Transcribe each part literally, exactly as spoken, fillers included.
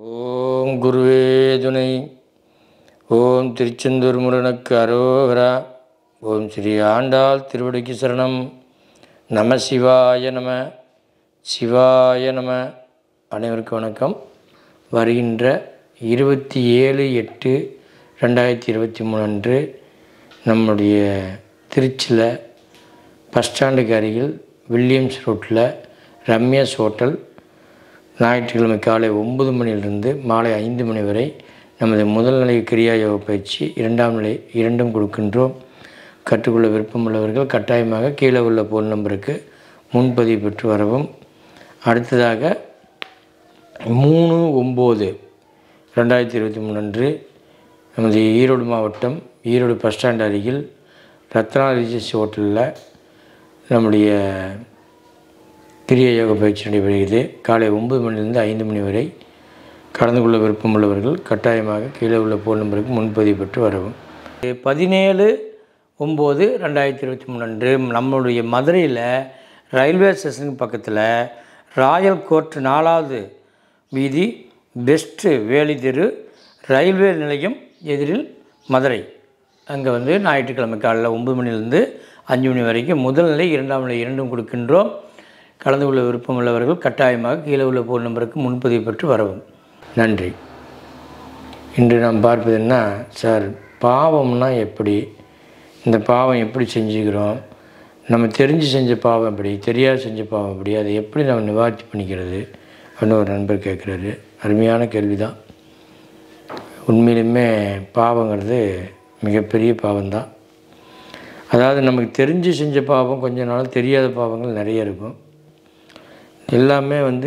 ஓம் குருவே துணை. ஓம் திருச்செந்தூர் முருகனுக்கு அரோகரா. ஓம் ஸ்ரீ ஆண்டாள் திருவடிக்கு சரணம். நம சிவாய நம சிவாய நம. அனைவருக்கும் வணக்கம். வருகின்ற இருபத்தி ஏழு எட்டு ரெண்டாயிரத்தி இருபத்தி மூணு அன்று நம்முடைய திருச்சியில் பஸ் ஸ்டாண்டுக்கு அருகில் வில்லியம்ஸ் ரோட்டில் ரம்யாஸ் ஹோட்டல் ஞாயிற்றுக்கிழமை காலை ஒன்பது மணியிலிருந்து மாலை ஐந்து மணி வரை நமது முதல் நிலை கிரியா யோக பயிற்சி, இரண்டாம் நிலை இரண்டும் கொடுக்கின்றோம். கற்றுக்கொள்ள விருப்பமுள்ளவர்கள் கட்டாயமாக கீழே உள்ள ஃபோன் நம்பருக்கு முன்பதிவு பெற்று வரவும். அடுத்ததாக மூணு ஒம்பது ரெண்டாயிரத்தி இருபத்தி மூணு அன்று நமது ஈரோடு மாவட்டம் ஈரோடு பஸ் ஸ்டாண்ட் அருகில் ரத்னா ரிஜிஸ்ட் ஹோட்டலில் நம்முடைய கிரியா யோக பயிற்சி நடைபெறுகிறது. காலை ஒன்பது மணிலிருந்து ஐந்து மணி வரை கலந்து கொள்ள விருப்பமுள்ளவர்கள் கட்டாயமாக கீழே உள்ள ஃபோன் நம்பருக்கு முன்பதிவு பெற்று வரவும். பதினேழு ஒம்பது ரெண்டாயிரத்தி இருபத்தி மூணு அன்று நம்மளுடைய மதுரையில் ரயில்வே ஸ்டேஷனுக்கு பக்கத்தில் ராயல் கோர்ட் நாலாவது வீதி பெஸ்ட்டு வேலி தெரு ரயில்வே நிலையம் எதிரில் மதுரை. அங்கே வந்து ஞாயிற்றுக்கிழமை காலையில் ஒன்பது மணிலேருந்து அஞ்சு மணி வரைக்கும் முதல் நிலை இரண்டாம் நிலை இரண்டும் கொடுக்கின்றோம். கலந்து கொள்ள விருப்பம் உள்ளவர்கள் கட்டாயமாக கீழே உள்ள ஃபோன் நம்பருக்கு முன்பதிவு பெற்று வரவும். நன்றி. இன்று நாம் பார்ப்பதுன்னா, சார் பாவம்னா எப்படி, இந்த பாவம் எப்படி செஞ்சுக்கிறோம், நம்ம தெரிஞ்சு செஞ்ச பாவம் எப்படி, தெரியாது செஞ்ச பாவம் எப்படி, அதை எப்படி நம்ம நிவாரணி பண்ணிக்கிறது அப்படின்னு ஒரு நண்பர் கேட்குறாரு. அருமையான கேள்வி தான். உண்மையிலுமே பாவங்கிறது மிகப்பெரிய பாவம்தான். அதாவது நமக்கு தெரிஞ்சு செஞ்ச பாவம் கொஞ்ச நாள், தெரியாத பாவங்கள் நிறைய இருக்கும். எல்லாமே வந்து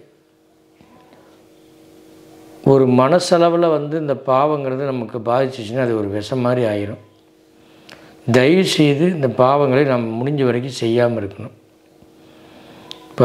ஒரு மனசளவில் வந்து இந்த பாவங்கிறது நமக்கு பாதிச்சிச்சுன்னா அது ஒரு விஷம் மாதிரி ஆயிரும். தயவு செய்து இந்த பாவங்களை நம்ம முடிஞ்ச வரைக்கும் செய்யாமல் இருக்கணும். இப்போ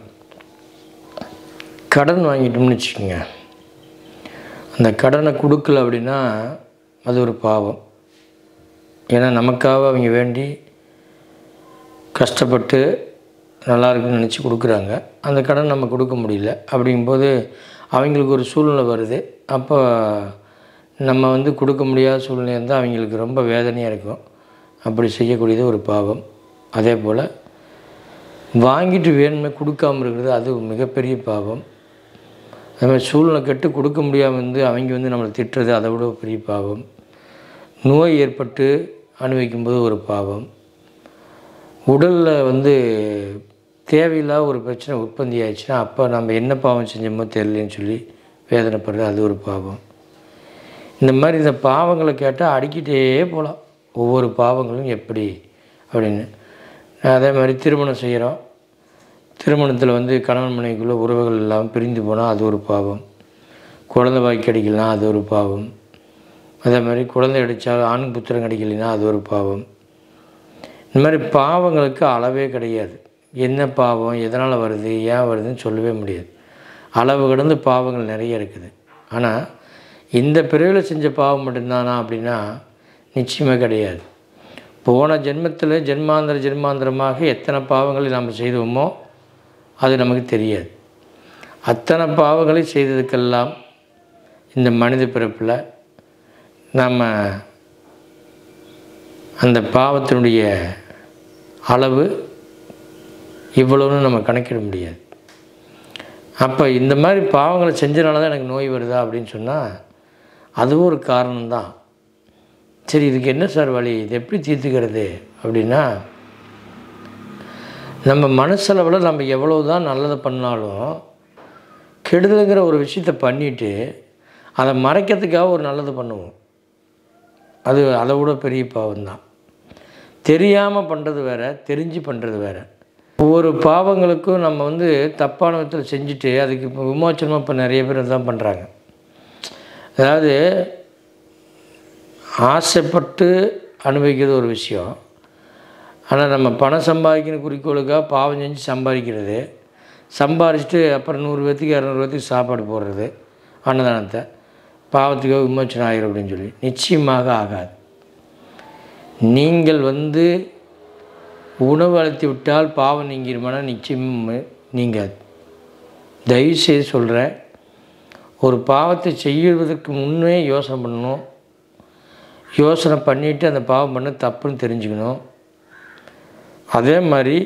கடன் வாங்கிட்டோம்னு வச்சுக்கோங்க, அந்த கடனை கொடுக்கல அப்படின்னா அது ஒரு பாவம். ஏன்னா நமக்காக அவங்க வேண்டி கஷ்டப்பட்டு நல்லா இருக்குன்னு நினச்சி கொடுக்குறாங்க. அந்த கடன் நம்ம கொடுக்க முடியல. அப்படிங்கும்போது அவங்களுக்கு ஒரு சூழ்நிலை வருது. அப்போ நம்ம வந்து கொடுக்க முடியாத சூழ்நிலை இருந்தால் அவங்களுக்கு ரொம்ப வேதனையாக இருக்கும். அப்படி செய்யக்கூடியது ஒரு பாவம். அதே போல் வாங்கிட்டு வேணுமே கொடுக்காமல் இருக்கிறது அது மிகப்பெரிய பாவம். அது மாதிரி சூழ்நிலை கெட்டு கொடுக்க முடியாமல் வந்து அவங்க வந்து நம்மளை திட்டுறது அதை விட பெரிய பாவம். நோய் ஏற்பட்டு அனுபவிக்கும்போது ஒரு பாவம். உடலில் வந்து தேவையில்லாத ஒரு பிரச்சனை உற்பத்தி ஆயிடுச்சுன்னா அப்போ நம்ம என்ன பாவம் செஞ்சோமோ தெரியலன்னு சொல்லி வேதனைப்படுறது அது ஒரு பாவம். இந்த மாதிரி இந்த பாவங்களை கேட்டால் அடிக்கிட்டே போகலாம். ஒவ்வொரு பாவங்களும் எப்படி அப்படின்னு. அதே மாதிரி திருமணம் செய்கிறோம். திருமணத்தில் வந்து கணவன் மனைவிக்குள்ளே உறவுகள் இல்லாமல் பிரிந்து போனால் அது ஒரு பாவம். குழந்தை வாய் கிடைக்கலாம் அது ஒரு பாவம். அதே மாதிரி குழந்தை அடித்தால் ஆண் புத்திரம் கிடைக்கலைன்னா அது ஒரு பாவம். இந்த மாதிரி பாவங்களுக்கு அளவே கிடையாது. என்ன பாவம் எதனால் வருது ஏன் வருதுன்னு சொல்லவே முடியாது. அளவு கடந்து பாவங்கள் நிறைய இருக்குது. ஆனால் இந்த பிறவியில் செஞ்ச பாவம் மட்டும்தானா அப்படின்னா நிச்சயமாக கிடையாது. போன ஜென்மத்தில் ஜென்மாந்திர ஜென்மாந்திரமாக எத்தனை பாவங்களை நாம் செய்தோமோ அது நமக்கு தெரியாது. அத்தனை பாவங்களை செய்ததுக்கெல்லாம் இந்த மனித பிறப்பில் நம்ம அந்த பாவத்தினுடைய அளவு இவ்வளோன்னு நம்ம கணக்கிட முடியாது. அப்போ இந்த மாதிரி பாவங்களை செஞ்சனால தான் எனக்கு நோய் வருதா அப்படின்னு சொன்னால் அதுவும் ஒரு காரணம்தான். சரி, இதுக்கு என்ன சார் வழி, இது எப்படி தீர்த்துக்கிறது அப்படின்னா, நம்ம மனசளவில் நம்ம எவ்வளோ தான் நல்லதை பண்ணாலும் கெடுதலுங்கிற ஒரு விஷயத்தை பண்ணிவிட்டு அதை மறைக்கிறதுக்காக ஒரு நல்லது பண்ணுவோம். அது அதை விட பெரிய பாவம்தான். தெரியாமல் பண்ணுறது வேறு, தெரிஞ்சு பண்ணுறது வேறு. ஒவ்வொரு பாவங்களுக்கும் நம்ம வந்து தப்பான விதத்தில் செஞ்சுட்டு அதுக்கு இப்போ விமோச்சனமாக இப்போ நிறைய பேர் தான் பண்ணுறாங்க. அதாவது ஆசைப்பட்டு அனுபவிக்கிறது ஒரு விஷயம். ஆனால் நம்ம பணம் சம்பாதிக்கிற குறிக்கோளுக்காக பாவம் செஞ்சு சம்பாதிக்கிறது, சம்பாதிச்சுட்டு அப்புறம் நூறு பேர்த்துக்கு இரநூறு பேர்த்துக்கு சாப்பாடு போடுறது அன்னதானத்தை, பாவத்துக்காக விமோச்சனம் ஆகிரும் அப்படின்னு சொல்லி நிச்சயமாக ஆகாது. நீங்கள் வந்து உணவு அளித்து விட்டால் பாவம் நீங்கிருமானா நிச்சயம் நீங்காது. தயவுசெய்து சொல்கிறேன், ஒரு பாவத்தை செய்வதற்கு முன்னே யோசனை பண்ணணும். யோசனை பண்ணிவிட்டு அந்த பாவம் பண்ண தப்புன்னு தெரிஞ்சுக்கணும். அதே மாதிரி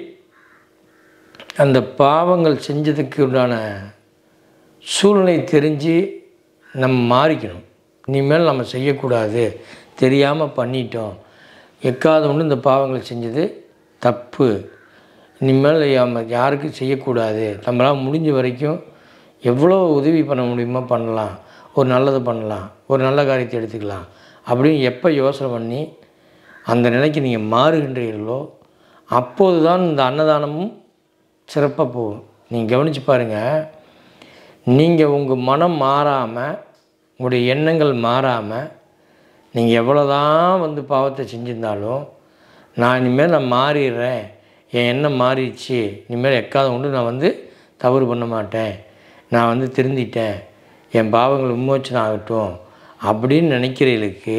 அந்த பாவங்கள் செஞ்சதுக்கு உண்டான சூழ்நிலை தெரிஞ்சு நம்ம மாறிக்கணும். இனிமேல் நம்ம செய்யக்கூடாது, தெரியாமல் பண்ணிட்டோம், எக்காத ஒன்று இந்த பாவங்களை செஞ்சது தப்பு, இனிமேல் நம்ம யாருக்கும் செய்யக்கூடாது, நம்மளால் முடிஞ்ச வரைக்கும் எவ்வளோ உதவி பண்ண முடியுமோ பண்ணலாம், ஒரு நல்லது பண்ணலாம், ஒரு நல்ல காரியத்தை எடுத்துக்கலாம் அப்படின்னு எப்போ யோசனை பண்ணி அந்த நிலைக்கு நீங்கள் மாறுகின்றீர்களோ அப்போது தான் இந்த அன்னதானமும் சிறப்பாக போகும். நீங்கள் கவனித்து பாருங்கள், நீங்கள் உங்கள் மனம் மாறாமல், உங்களுடைய எண்ணங்கள் மாறாமல், நீங்கள் எவ்வளோ தான் வந்து பாவத்தை செஞ்சுருந்தாலும் நான் இனிமேல் நான் மாறிடுறேன், என் எண்ணம் மாறிடுச்சு, இனிமேல் எக்காத ஒன்று நான் வந்து தவறு பண்ண மாட்டேன், நான் வந்து திருந்திட்டேன், என் பாவங்கள் விமோச்சனை ஆகட்டும் அப்படின்னு நினைக்கிறவர்களுக்கு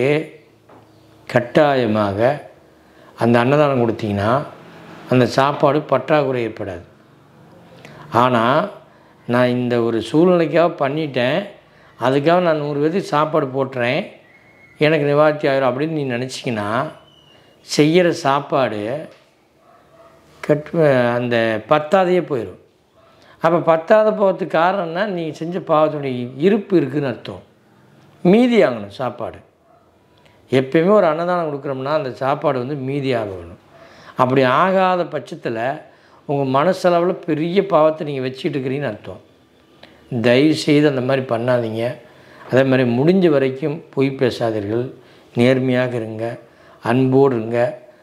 கட்டாயமாக அந்த அன்னதானம் கொடுத்தீங்கன்னா அந்த சாப்பாடு பற்றாக்குறை ஏற்படாது. ஆனால் நான் இந்த ஒரு சூழ்நிலைக்காக பண்ணிட்டேன், அதுக்காக நான் நூறு பேருக்கு சாப்பாடு போட்டுறேன், எனக்கு நிவார்த்தி ஆகிடும் அப்படின்னு நீ நினச்சிங்கன்னா செய்கிற சாப்பாடு கட் அந்த பத்தாதையே போயிடும். அப்போ பத்தாத போகிறதுக்கு காரணம்னா நீங்கள் செஞ்ச பாவத்துடைய இருப்பு இருக்குதுன்னு அர்த்தம். மீதி ஆகணும் சாப்பாடு. எப்பயுமே ஒரு அன்னதானம் கொடுக்குறோம்னா அந்த சாப்பாடு வந்து மீதி ஆகணும். அப்படி ஆகாத பட்சத்தில் உங்கள் மனசளவில் பெரிய பாவத்தை நீங்கள் வச்சுக்கிட்டு இருக்கிறீங்கன்னு அர்த்தம். தயவுசெய்து அந்த மாதிரி பண்ணாதீங்க. அதே மாதிரி முடிஞ்ச வரைக்கும் பொய் பேசாதீர்கள், நேர்மையாக இருங்க, அன்போடு இருங்க.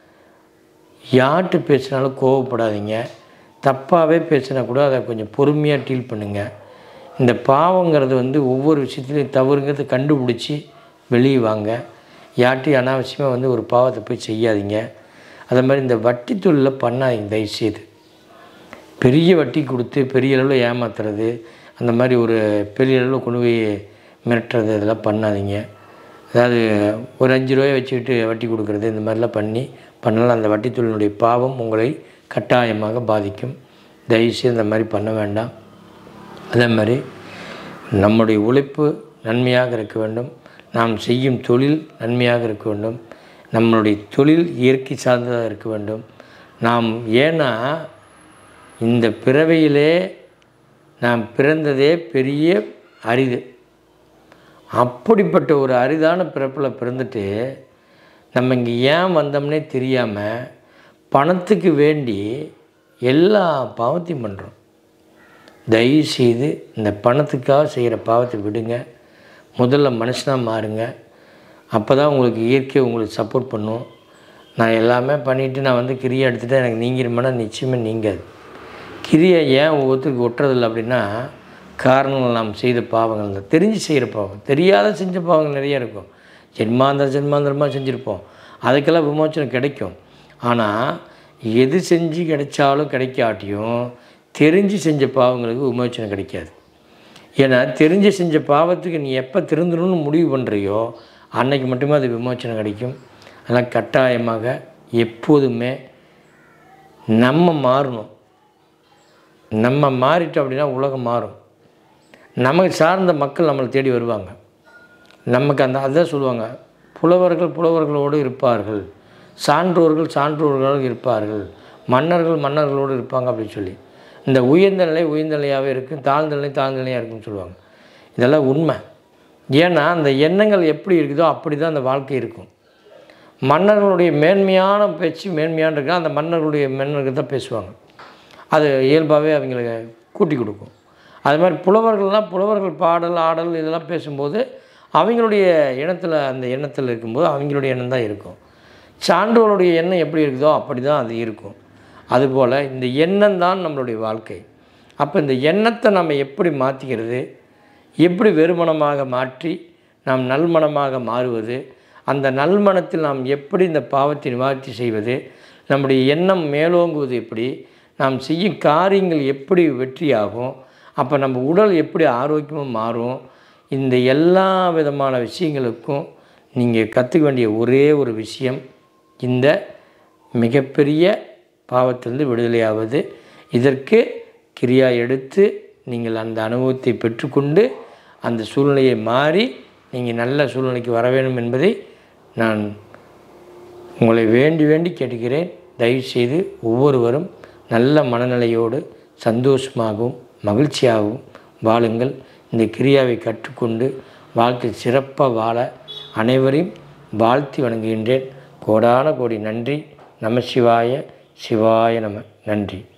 யார்கிட்ட பேசினாலும் கோவப்படாதீங்க, தப்பாகவே பேசினா கூட அதை கொஞ்சம் பொறுமையாக டீல் பண்ணுங்கள். இந்த பாவங்கிறது வந்து ஒவ்வொரு விஷயத்துலையும் தவறுங்கிறத கண்டுபிடிச்சி வெளியே வாங்க. யார்கிட்டையும் அனாவசியமாக வந்து ஒரு பாவத்தை போய் செய்யாதீங்க. அதே மாதிரி இந்த வட்டி தொழிலில் பண்ணாதீங்க தயவுசெய்து. பெரிய வட்டி கொடுத்து பெரிய அளவில் ஏமாத்துறது, அந்த மாதிரி ஒரு பெரிய அளவில் கொண்டு போய் மிரட்டுறது, இதெல்லாம் பண்ணாதீங்க. அதாவது ஒரு அஞ்சு ரூபாயை வச்சுக்கிட்டு வட்டி கொடுக்குறது, இந்த மாதிரிலாம் பண்ணி பண்ணலாம். அந்த வட்டி தொழிலினுடைய பாவம் உங்களை கட்டாயமாக பாதிக்கும். தயவுசெய்து இந்த மாதிரி பண்ண வேண்டாம். அதே மாதிரி நம்முடைய உழைப்பு நன்மையாக இருக்க வேண்டும், நாம் செய்யும் தொழில் நன்மையாக இருக்க வேண்டும், நம்மளுடைய தொழில் இயற்கை சார்ந்ததாக இருக்க வேண்டும். நாம் ஏன்னா இந்த பிறவையிலே நாம் பிறந்ததே பெரிய அரிது. அப்படிப்பட்ட ஒரு அரிதான பிறப்பில் பிறந்துட்டு நம்ம இங்கே ஏன் வந்தோம்னே தெரியாமல் பணத்துக்கு வேண்டி எல்லா பாவத்தையும் பண்ணுறோம். தயவுசெய்து இந்த பணத்துக்காக செய்கிற பாவத்தை விடுங்க. முதல்ல மனுஷனாக மாறுங்க. அப்போ தான் உங்களுக்கு இயற்கை உங்களுக்கு சப்போர்ட் பண்ணும். நான் எல்லாமே பண்ணிவிட்டு நான் வந்து கிரியை எடுத்துகிட்டு எனக்கு நீங்கிருமானா நிச்சயமாக நீங்காது. கிரியை ஏன் ஒவ்வொருத்தருக்கு ஒட்டுறதில்லை அப்படின்னா காரணங்கள் நாம் செய்த பாவங்கள் தான். தெரிஞ்சு செய்கிற பாவம், தெரியாத செஞ்ச பாவங்கள் நிறைய இருக்கும். ஜென்மாந்திர ஜென்மாந்திரமாக செஞ்சுருப்போம், அதுக்கெல்லாம் விமோச்சனம் கிடைக்கும். ஆனால் எது செஞ்சு கிடைச்சாலும் கிடைக்காட்டியும் தெரிஞ்சு செஞ்ச பாவங்களுக்கு விமோச்சனம் கிடைக்காது. ஏன்னா தெரிஞ்சு செஞ்ச பாவத்துக்கு நீ எப்போ திருந்தணும்னு முடிவு பண்ணுறியோ அன்னைக்கு மட்டுமே அது விமோச்சனம் கிடைக்கும். அதெல்லாம் கட்டாயமாக எப்போதுமே நம்ம மாறணும். நம்ம மாறிட்டோம் அப்படின்னா உலகம் மாறும். நமக்கு சார்ந்த மக்கள் நம்மளை தேடி வருவாங்க. நமக்கு அந்த அதுதான் சொல்லுவாங்க, புலவர்கள் புலவர்களோடு இருப்பார்கள், சான்றோர்கள் சான்றோர்களோடு இருப்பார்கள், மன்னர்கள் மன்னர்களோடு இருப்பாங்க அப்படின்னு சொல்லி. இந்த உயர்ந்த நிலை உயர்ந்த நிலையாகவே இருக்கும், தாழ்ந்த நிலை தாழ்ந்த நிலையாக இருக்குன்னு சொல்லுவாங்க. இதெல்லாம் உண்மை. ஏன்னா அந்த எண்ணங்கள் எப்படி இருக்குதோ அப்படி தான் அந்த வாழ்க்கை இருக்கும். மன்னர்களுடைய மேன்மையான பேச்சு மேன்மையான இருக்கா, அந்த மன்னர்களுடைய மன்னர்கள் தான் பேசுவாங்க. அது இயல்பாகவே அவங்களுக்கு கூட்டி கொடுக்கும். அது மாதிரி புலவர்கள்லாம் புலவர்கள் பாடல் ஆடல் இதெல்லாம் பேசும்போது அவங்களுடைய எண்ணத்தில் அந்த எண்ணத்தில் இருக்கும்போது அவங்களுடைய எண்ணம் தான் இருக்கும். சான்றோருடைய எண்ணம் எப்படி இருக்குதோ அப்படி தான் அது இருக்கும். அதுபோல் இந்த எண்ணம் தான் நம்மளுடைய வாழ்க்கை. அப்போ இந்த எண்ணத்தை நம்ம எப்படி மாற்றிக்கிறது, எப்படி வெறுமனமாக மாற்றி நாம் நல்மனமாக மாறுவது, அந்த நல்மனத்தில் நாம் எப்படி இந்த பாவத்தை நிவார்த்தி செய்வது, நம்முடைய எண்ணம் மேலோங்குவது எப்படி, நாம் செய்யும் காரியங்கள் எப்படி வெற்றியாகும், அப்போ நம்ம உடல் எப்படி ஆரோக்கியமாக மாறும், இந்த எல்லா விதமான விஷயங்களுக்கும் நீங்கள் கற்றுக்க வேண்டிய ஒரே ஒரு விஷயம் இந்த மிகப்பெரிய பாவத்திலிருந்து விடுதலையாவது. இதற்கு கிரியா எடுத்து நீங்கள் அந்த அனுபவத்தை பெற்றுக்கொண்டு அந்த சூழ்நிலையை மாறி நீங்கள் நல்ல சூழ்நிலைக்கு வர வேண்டும் என்பதை நான் உங்களை வேண்டி வேண்டி கேட்கிறேன். தயவுசெய்து ஒவ்வொருவரும் நல்ல மனநிலையோடு சந்தோஷமாகவும் மகிழ்ச்சியாகவும் வாழுங்கள். இந்த கிரியாவை கற்றுக்கொண்டு வாழ்க்கை சிறப்பாக வாழ அனைவரையும் வாழ்த்தி வணங்குகின்றேன். கோடான கோடி நன்றி. நம சிவாய சிவாய நம. நன்றி.